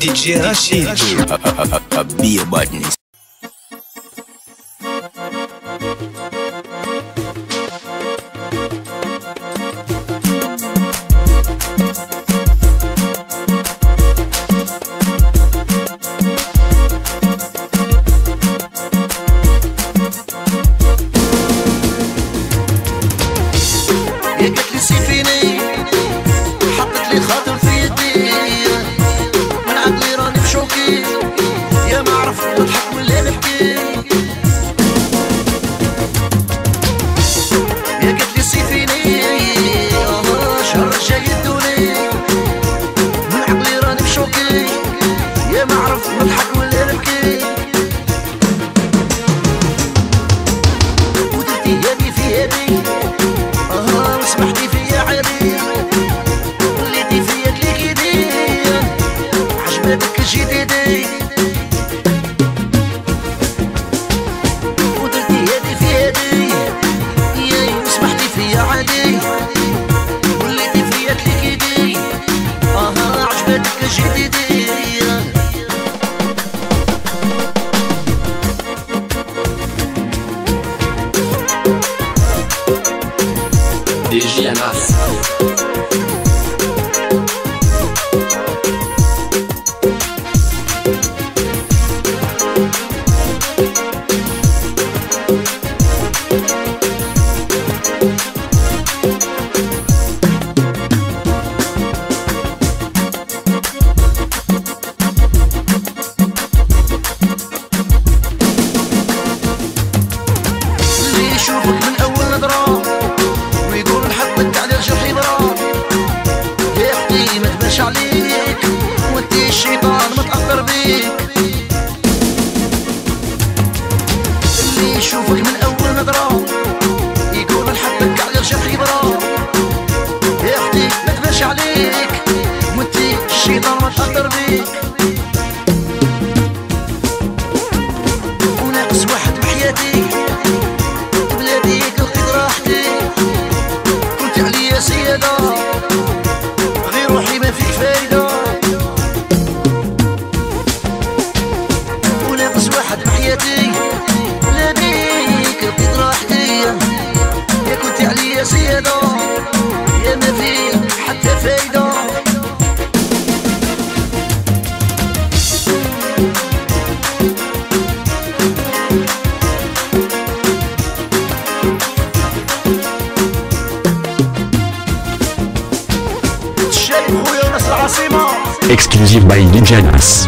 DJ Rashid Be a badness. Exclusive by DJ Nas.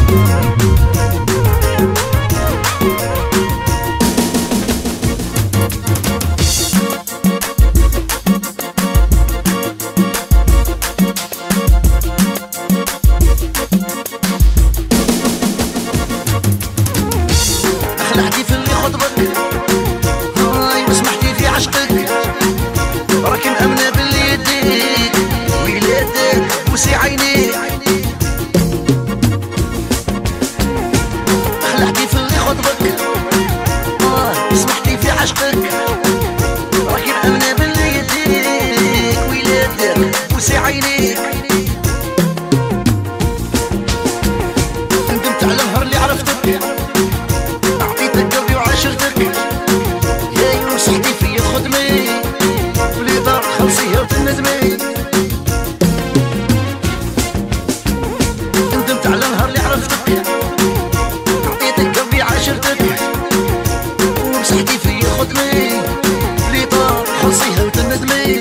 خلعتي في اللي خطبك هاي وسمحتي في عشقك راكي مأمنة باللي يديك ويلادك وسي عينيك خلعتي في اللي خطبك هاي وسمحتي في عشقك راكي مأمنة باللي يديك ويلادك وسي عينيك ندمت على النهار اللي عرفتك ندمت على النهار اللي عرفتك عطيتك قلبي عاشرتك ومسحتي في خدمي اللي طار خلصيها وتندمي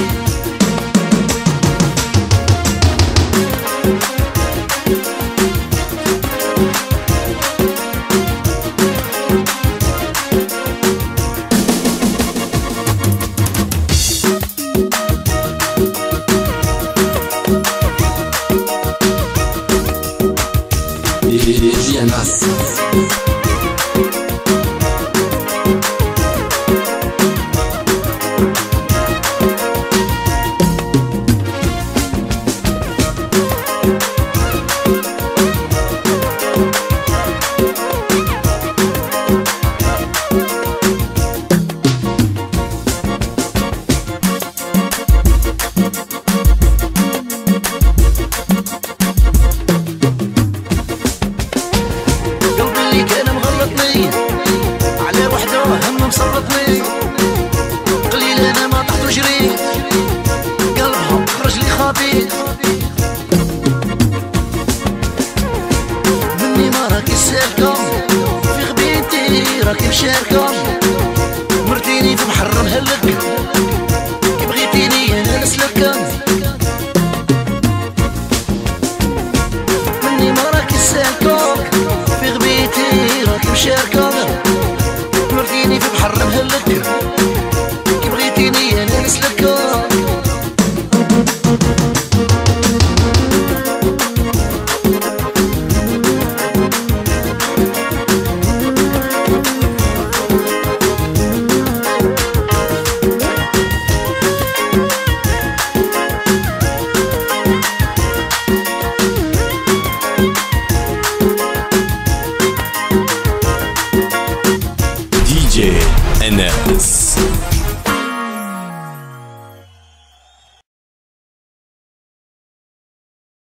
DJ Nas. راكي مشاركة مرتيني في بحر مهلك كي بغيتيني انا نسلك مني ما راكي سالكة في غبيتي راكي مشاركة مرتيني في بحر مهلك كي بغيتيني انا نسلك DJ Enes.